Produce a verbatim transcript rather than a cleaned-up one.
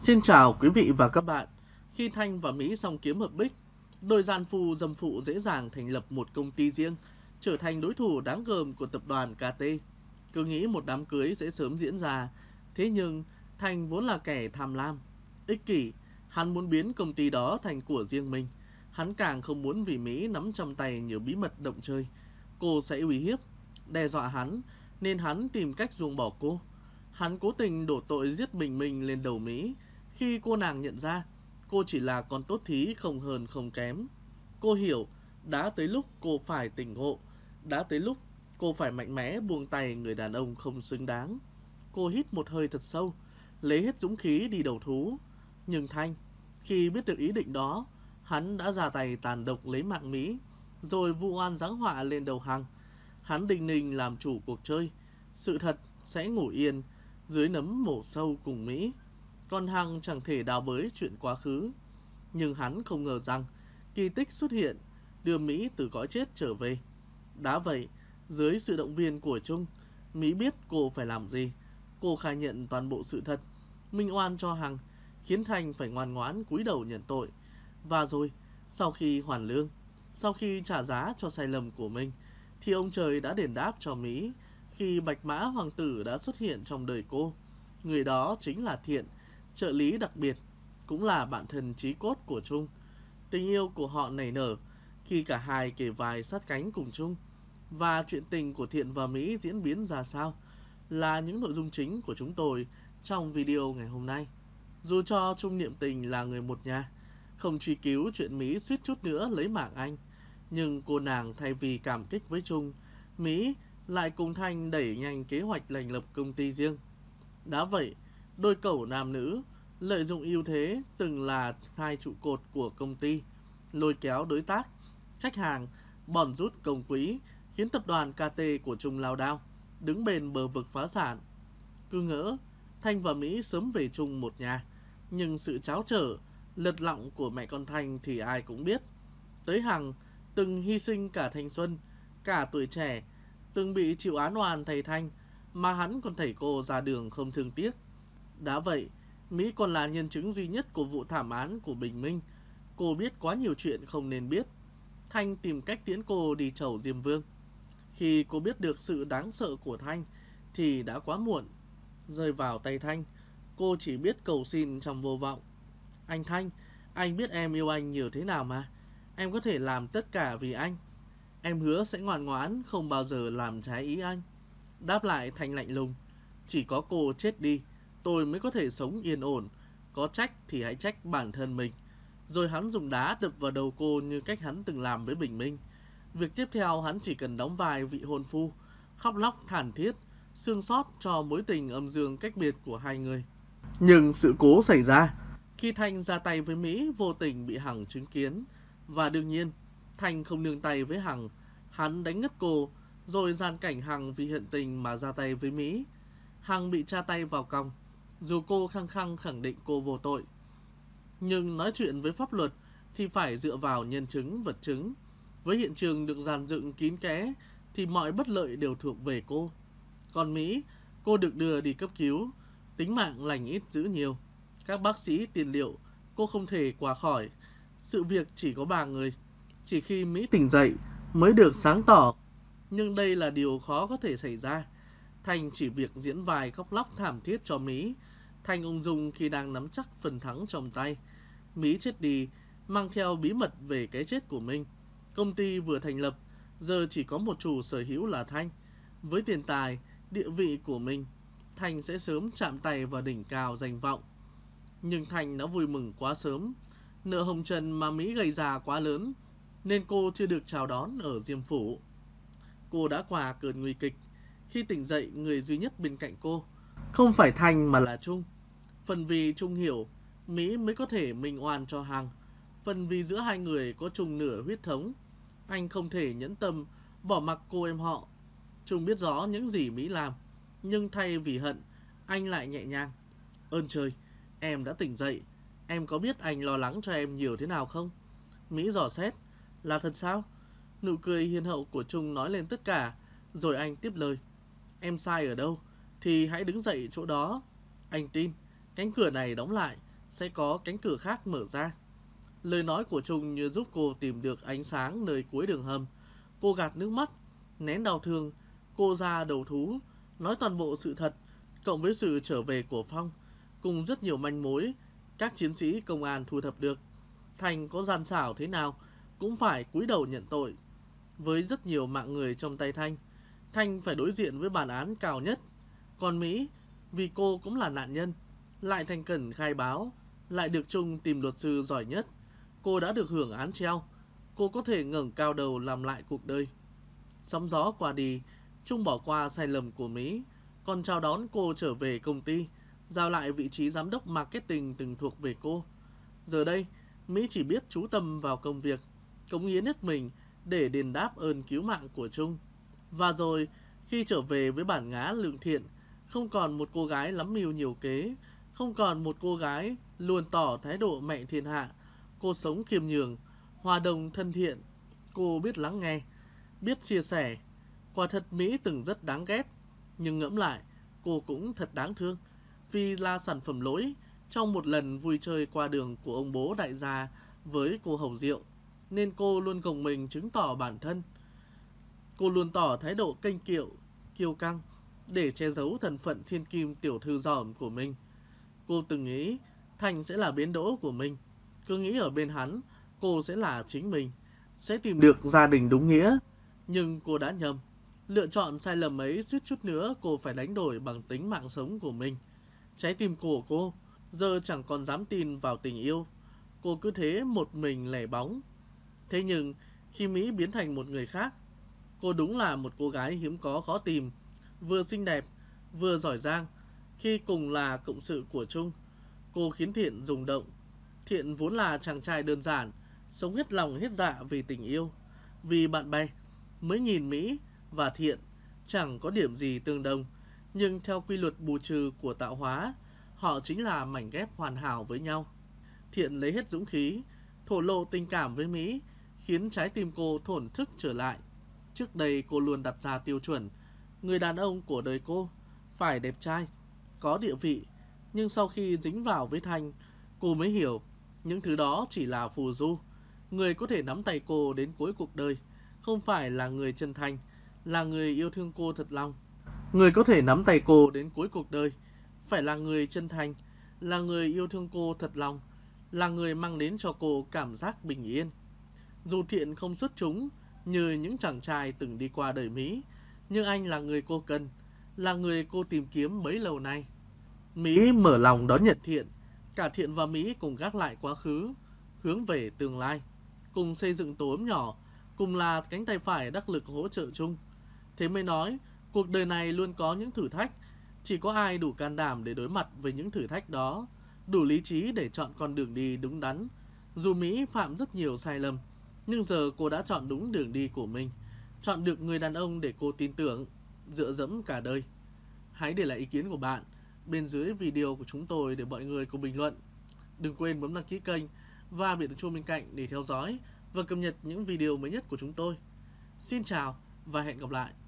Xin chào quý vị và các bạn. Khi Thanh và Mỹ song kiếm hợp bích, đôi gian phu dâm phụ dễ dàng thành lập một công ty riêng, trở thành đối thủ đáng gờm của tập đoàn ca tê. Cứ nghĩ một đám cưới sẽ sớm diễn ra, thế nhưng Thanh vốn là kẻ tham lam, ích kỷ, hắn muốn biến công ty đó thành của riêng mình. Hắn càng không muốn vì Mỹ nắm trong tay nhiều bí mật động chơi. Cô sẽ uy hiếp, đe dọa hắn, nên hắn tìm cách ruồng bỏ cô. Hắn cố tình đổ tội giết Bình Minh lên đầu Mỹ, khi cô nàng nhận ra cô chỉ là con tốt thí không hơn không kém. Cô hiểu đã tới lúc cô phải tỉnh ngộ, đã tới lúc cô phải mạnh mẽ buông tay người đàn ông không xứng đáng. Cô hít một hơi thật sâu, lấy hết dũng khí đi đầu thú. Nhưng Thanh, khi biết được ý định đó, hắn đã ra tay tàn độc lấy mạng Mỹ, rồi vụ oan giáng họa lên đầu Hằng. Hắn đinh ninh làm chủ cuộc chơi, sự thật sẽ ngủ yên dưới nấm mổ sâu cùng Mỹ. Còn Hằng chẳng thể đào bới chuyện quá khứ. Nhưng hắn không ngờ rằng kỳ tích xuất hiện, đưa Mỹ từ cõi chết trở về. Đã vậy, dưới sự động viên của Trung, Mỹ biết cô phải làm gì. Cô khai nhận toàn bộ sự thật, minh oan cho Hằng, khiến Thanh phải ngoan ngoãn cúi đầu nhận tội. Và rồi, sau khi hoàn lương, sau khi trả giá cho sai lầm của mình, thì ông trời đã đền đáp cho Mỹ khi Bạch Mã Hoàng tử đã xuất hiện trong đời cô. Người đó chính là Thiện, trợ lý đặc biệt, cũng là bạn thân chí cốt của Trung. Tình yêu của họ nảy nở khi cả hai kề vai sát cánh cùng Trung. Và chuyện tình của Thiện và Mỹ diễn biến ra sao là những nội dung chính của chúng tôi trong video ngày hôm nay. Dù cho Trung niệm tình là người một nhà, không truy cứu chuyện Mỹ suýt chút nữa lấy mạng anh, nhưng cô nàng thay vì cảm kích với Trung, Mỹ lại cùng Thanh đẩy nhanh kế hoạch thành lập công ty riêng. Đã vậy, đôi cẩu nam nữ lợi dụng ưu thế từng là hai trụ cột của công ty, lôi kéo đối tác, khách hàng, bòn rút công quỹ, khiến tập đoàn ca tê của Trung lao đao, đứng bên bờ vực phá sản. Cứ ngỡ Thanh và Mỹ sớm về chung một nhà, nhưng sự tráo trở, lật lọng của mẹ con Thanh thì ai cũng biết. Tới Hằng từng hy sinh cả thanh xuân, cả tuổi trẻ, từng bị chịu án oan thầy Thanh, mà hắn còn thầy cô ra đường không thương tiếc. Đã vậy, Mỹ còn là nhân chứng duy nhất của vụ thảm án của Bình Minh. Cô biết quá nhiều chuyện không nên biết. Thanh tìm cách tiễn cô đi chầu Diêm Vương. Khi cô biết được sự đáng sợ của Thanh thì đã quá muộn. Rơi vào tay Thanh, cô chỉ biết cầu xin trong vô vọng. Anh Thanh, anh biết em yêu anh nhiều thế nào mà. Em có thể làm tất cả vì anh. Em hứa sẽ ngoan ngoãn, không bao giờ làm trái ý anh. Đáp lại Thanh lạnh lùng. Chỉ có cô chết đi, tôi mới có thể sống yên ổn. Có trách thì hãy trách bản thân mình. Rồi hắn dùng đá đập vào đầu cô như cách hắn từng làm với Bình Minh. Việc tiếp theo hắn chỉ cần đóng vai vị hôn phu, khóc lóc thảm thiết, xương xót cho mối tình âm dương cách biệt của hai người. Nhưng sự cố xảy ra khi Thanh ra tay với Mỹ vô tình bị Hằng chứng kiến. Và đương nhiên, Thanh không nương tay với Hằng. Hắn đánh ngất cô, rồi gian cảnh Hằng vì hiện tình mà ra tay với Mỹ. Hằng bị tra tay vào còng, dù cô khăng khăng khẳng định cô vô tội. Nhưng nói chuyện với pháp luật thì phải dựa vào nhân chứng vật chứng. Với hiện trường được dàn dựng kín kẽ thì mọi bất lợi đều thuộc về cô. Còn Mỹ, cô được đưa đi cấp cứu, tính mạng lành ít dữ nhiều. Các bác sĩ tiền liệu cô không thể qua khỏi. Sự việc chỉ có ba người. Chỉ khi Mỹ tỉnh dậy mới được sáng tỏ. Nhưng đây là điều khó có thể xảy ra. Thanh chỉ việc diễn vai khóc lóc thảm thiết cho Mỹ. Thanh ung dung khi đang nắm chắc phần thắng trong tay. Mỹ chết đi, mang theo bí mật về cái chết của mình. Công ty vừa thành lập, giờ chỉ có một chủ sở hữu là Thanh. Với tiền tài, địa vị của mình, Thanh sẽ sớm chạm tay vào đỉnh cao danh vọng. Nhưng Thanh đã vui mừng quá sớm. Nợ hồng trần mà Mỹ gây ra quá lớn, nên cô chưa được chào đón ở Diêm Phủ. Cô đã qua cơn nguy kịch. Khi tỉnh dậy, người duy nhất bên cạnh cô không phải Thanh mà là Trung. Phần vì Trung hiểu, Mỹ mới có thể minh oan cho Hằng. Phần vì giữa hai người có chung nửa huyết thống, anh không thể nhẫn tâm bỏ mặc cô em họ. Trung biết rõ những gì Mỹ làm, nhưng thay vì hận, anh lại nhẹ nhàng. Ơn trời, em đã tỉnh dậy. Em có biết anh lo lắng cho em nhiều thế nào không? Mỹ dò xét. Là thật sao? Nụ cười hiền hậu của Trung nói lên tất cả. Rồi anh tiếp lời. Em sai ở đâu thì hãy đứng dậy chỗ đó. Anh tin cánh cửa này đóng lại sẽ có cánh cửa khác mở ra. Lời nói của Trung như giúp cô tìm được ánh sáng nơi cuối đường hầm. Cô gạt nước mắt, nén đau thương, cô ra đầu thú, nói toàn bộ sự thật, cộng với sự trở về của Phong, cùng rất nhiều manh mối các chiến sĩ công an thu thập được. Thành có gian xảo thế nào cũng phải cúi đầu nhận tội. Với rất nhiều mạng người trong tay Thanh, Thanh phải đối diện với bản án cao nhất. Còn Mỹ, vì cô cũng là nạn nhân, lại thành khẩn khai báo, lại được Trung tìm luật sư giỏi nhất, cô đã được hưởng án treo. Cô có thể ngẩng cao đầu làm lại cuộc đời. Sóng gió qua đi, Trung bỏ qua sai lầm của Mỹ, còn chào đón cô trở về công ty, giao lại vị trí giám đốc marketing từng thuộc về cô. Giờ đây, Mỹ chỉ biết chú tâm vào công việc, cống hiến hết mình để đền đáp ơn cứu mạng của Trung. Và rồi, khi trở về với bản ngã lương thiện, không còn một cô gái lắm mưu nhiều kế, không còn một cô gái luôn tỏ thái độ mẹ thiên hạ. Cô sống khiêm nhường, hòa đồng thân thiện. Cô biết lắng nghe, biết chia sẻ. Quả thật Mỹ từng rất đáng ghét, nhưng ngẫm lại, cô cũng thật đáng thương. Vì là sản phẩm lỗi trong một lần vui chơi qua đường của ông bố đại gia với cô hầu rượu, nên cô luôn gồng mình chứng tỏ bản thân. Cô luôn tỏ thái độ kênh kiệu, kiêu căng để che giấu thân phận thiên kim tiểu thư giỏm của mình. Cô từng nghĩ Thành sẽ là bến đỗ của mình, cứ nghĩ ở bên hắn cô sẽ là chính mình, sẽ tìm được gia đình đúng nghĩa. Nhưng cô đã nhầm. Lựa chọn sai lầm ấy suýt chút nữa cô phải đánh đổi bằng tính mạng sống của mình. Trái tim của cô giờ chẳng còn dám tin vào tình yêu. Cô cứ thế một mình lẻ bóng. Thế nhưng khi Mỹ biến thành một người khác, cô đúng là một cô gái hiếm có khó tìm, vừa xinh đẹp, vừa giỏi giang. Khi cùng là cộng sự của Trung, cô khiến Thiện rung động. Thiện vốn là chàng trai đơn giản, sống hết lòng hết dạ vì tình yêu, vì bạn bè. Mới nhìn Mỹ và Thiện chẳng có điểm gì tương đồng, nhưng theo quy luật bù trừ của tạo hóa, họ chính là mảnh ghép hoàn hảo với nhau. Thiện lấy hết dũng khí, thổ lộ tình cảm với Mỹ, khiến trái tim cô thổn thức trở lại. Trước đây cô luôn đặt ra tiêu chuẩn, người đàn ông của đời cô phải đẹp trai, có địa vị. Nhưng sau khi dính vào với Thanh, cô mới hiểu những thứ đó chỉ là phù du. Người có thể nắm tay cô đến cuối cuộc đời không phải là người chân thành, là người yêu thương cô thật lòng. Người có thể nắm tay cô đến cuối cuộc đời phải là người chân thành, là người yêu thương cô thật lòng, là người mang đến cho cô cảm giác bình yên. Dù Thiện không xuất chúng như những chàng trai từng đi qua đời Mỹ, nhưng anh là người cô cần, là người cô tìm kiếm bấy lâu nay. Mỹ mở lòng đón nhận Thiện. Cả Thiện và Mỹ cùng gác lại quá khứ, hướng về tương lai, cùng xây dựng tổ ấm nhỏ, cùng là cánh tay phải đắc lực hỗ trợ chung. Thế mới nói, cuộc đời này luôn có những thử thách, chỉ có ai đủ can đảm để đối mặt với những thử thách đó, đủ lý trí để chọn con đường đi đúng đắn. Dù Mỹ phạm rất nhiều sai lầm, nhưng giờ cô đã chọn đúng đường đi của mình, chọn được người đàn ông để cô tin tưởng, dựa dẫm cả đời. Hãy để lại ý kiến của bạn bên dưới video của chúng tôi để mọi người cùng bình luận. Đừng quên bấm đăng ký kênh và biểu tượng chuông bên cạnh để theo dõi và cập nhật những video mới nhất của chúng tôi. Xin chào và hẹn gặp lại.